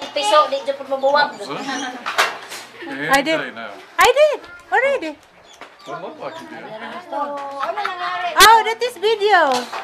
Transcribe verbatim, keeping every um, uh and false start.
piso, di dyan po mabuwag. I did. I did. Already. Doesn't look like you did. Oh, ano nangyari? Oh, that is video.